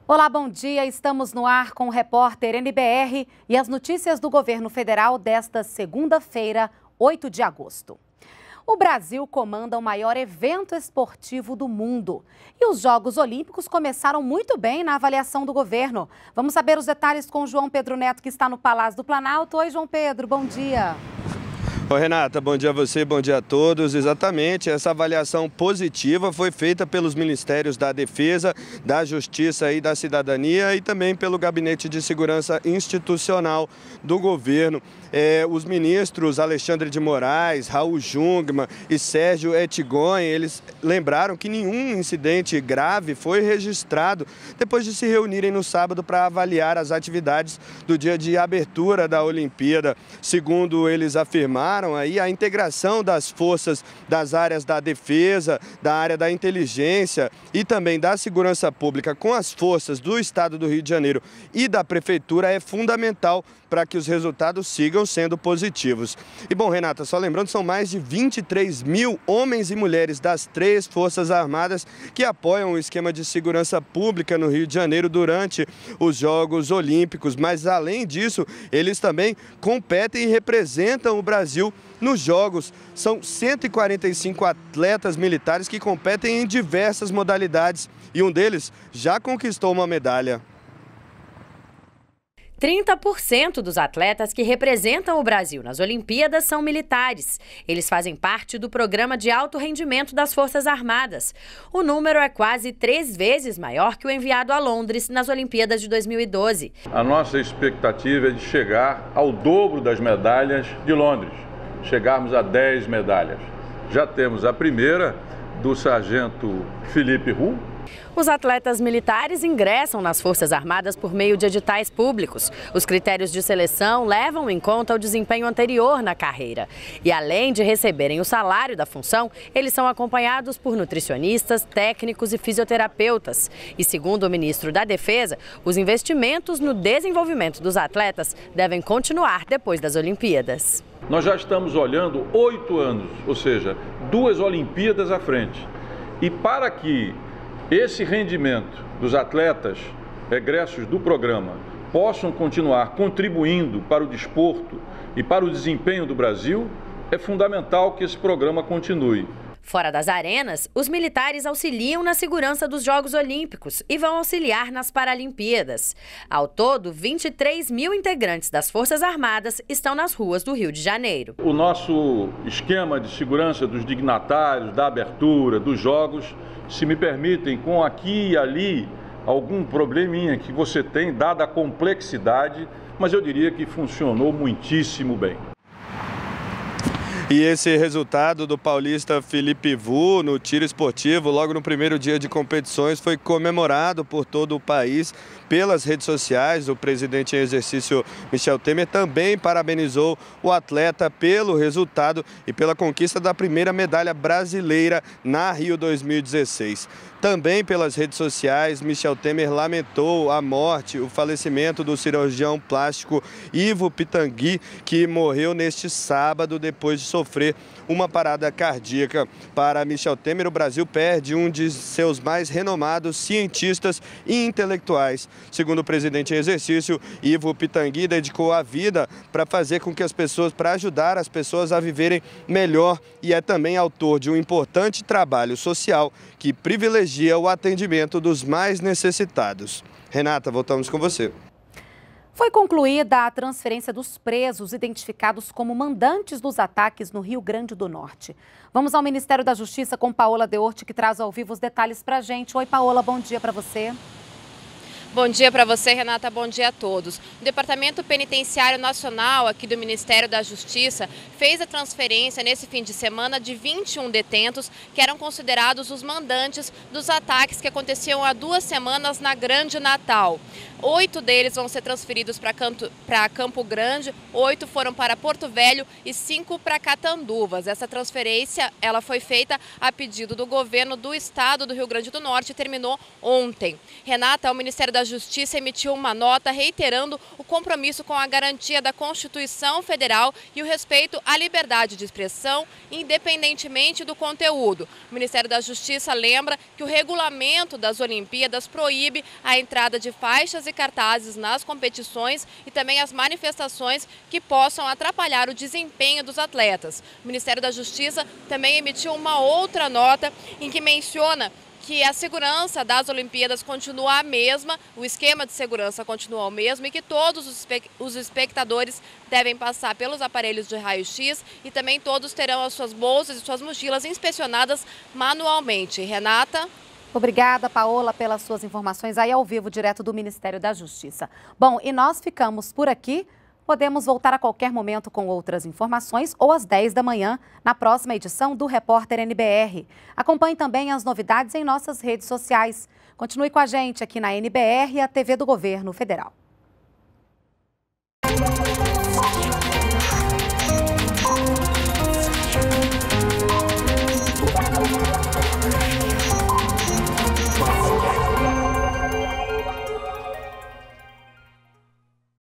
Olá, bom dia. Estamos no ar com o repórter NBR e as notícias do governo federal desta segunda-feira, 8 de agosto. O Brasil comanda o maior evento esportivo do mundo. E os Jogos Olímpicos começaram muito bem na avaliação do governo. Vamos saber os detalhes com o João Pedro Neto, que está no Palácio do Planalto. Oi, João Pedro, bom dia. Oi, Renata, bom dia a você, bom dia a todos. Exatamente, essa avaliação positiva foi feita pelos Ministérios da Defesa, da Justiça e da Cidadania e também pelo Gabinete de Segurança Institucional do governo. Os ministros Alexandre de Moraes, Raul Jungmann e Sérgio Ettigoyen, eles lembraram que nenhum incidente grave foi registrado depois de se reunirem no sábado para avaliar as atividades do dia de abertura da Olimpíada. Segundo eles afirmaram, aí a integração das forças das áreas da defesa, da área da inteligência e também da segurança pública com as forças do estado do Rio de Janeiro e da prefeitura é fundamental para que os resultados sigam sendo positivos. E bom, Renata, só lembrando, são mais de 23 mil homens e mulheres das 3 Forças Armadas que apoiam o esquema de segurança pública no Rio de Janeiro durante os Jogos Olímpicos. Mas, além disso, eles também competem e representam o Brasil nos Jogos. São 145 atletas militares que competem em diversas modalidades e um deles já conquistou uma medalha. 30% dos atletas que representam o Brasil nas Olimpíadas são militares. Eles fazem parte do programa de alto rendimento das Forças Armadas. O número é quase 3 vezes maior que o enviado a Londres nas Olimpíadas de 2012. A nossa expectativa é de chegar ao dobro das medalhas de Londres, chegarmos a 10 medalhas. Já temos a primeira do sargento Felipe Hu. Os atletas militares ingressam nas Forças Armadas por meio de editais públicos. Os critérios de seleção levam em conta o desempenho anterior na carreira. E além de receberem o salário da função, eles são acompanhados por nutricionistas, técnicos e fisioterapeutas. E segundo o ministro da Defesa, os investimentos no desenvolvimento dos atletas devem continuar depois das Olimpíadas. Nós já estamos olhando 8 anos, ou seja, 2 Olimpíadas à frente. E para que esse rendimento dos atletas egressos do programa possam continuar contribuindo para o desporto e para o desempenho do Brasil, é fundamental que esse programa continue. Fora das arenas, os militares auxiliam na segurança dos Jogos Olímpicos e vão auxiliar nas Paralimpíadas. Ao todo, 23 mil integrantes das Forças Armadas estão nas ruas do Rio de Janeiro. O nosso esquema de segurança dos dignatários, da abertura, dos Jogos, se me permitem, com aqui e ali algum probleminha que você tem, dada a complexidade, mas eu diria que funcionou muitíssimo bem. E esse resultado do paulista Felipe Hu no tiro esportivo, logo no primeiro dia de competições, foi comemorado por todo o país pelas redes sociais. O presidente em exercício Michel Temer também parabenizou o atleta pelo resultado e pela conquista da primeira medalha brasileira na Rio 2016. Também pelas redes sociais, Michel Temer lamentou a morte, o falecimento do cirurgião plástico Ivo Pitangui, que morreu neste sábado depois de sofrer uma parada cardíaca. Para Michel Temer, o Brasil perde um de seus mais renomados cientistas e intelectuais. Segundo o presidente em exercício, Ivo Pitangui dedicou a vida para fazer com que para ajudar as pessoas a viverem melhor e é também autor de um importante trabalho social que privilegia o atendimento dos mais necessitados. Renata, voltamos com você. Foi concluída a transferência dos presos identificados como mandantes dos ataques no Rio Grande do Norte. Vamos ao Ministério da Justiça com Paola Deorte, que traz ao vivo os detalhes para a gente. Oi, Paola, bom dia para você. Bom dia para você, Renata. Bom dia a todos. O Departamento Penitenciário Nacional aqui do Ministério da Justiça fez a transferência nesse fim de semana de 21 detentos que eram considerados os mandantes dos ataques que aconteciam há 2 semanas na Grande Natal. 8 deles vão ser transferidos para Campo Grande, 8 foram para Porto Velho e 5 para Catanduvas. Essa transferência ela foi feita a pedido do governo do estado do Rio Grande do Norte e terminou ontem. Renata, o Ministério da da Justiça emitiu uma nota reiterando o compromisso com a garantia da Constituição Federal e o respeito à liberdade de expressão, independentemente do conteúdo. O Ministério da Justiça lembra que o regulamento das Olimpíadas proíbe a entrada de faixas e cartazes nas competições e também as manifestações que possam atrapalhar o desempenho dos atletas. O Ministério da Justiça também emitiu uma outra nota em que menciona que a segurança das Olimpíadas continua a mesma, o esquema de segurança continua o mesmo e que todos os espectadores devem passar pelos aparelhos de raio-x e também todos terão as suas bolsas e suas mochilas inspecionadas manualmente. Renata? Obrigada, Paola, pelas suas informações aí ao vivo, direto do Ministério da Justiça. Bom, e nós ficamos por aqui. Podemos voltar a qualquer momento com outras informações ou às 10 da manhã na próxima edição do Repórter NBR. Acompanhe também as novidades em nossas redes sociais. Continue com a gente aqui na NBR e a TV do Governo Federal.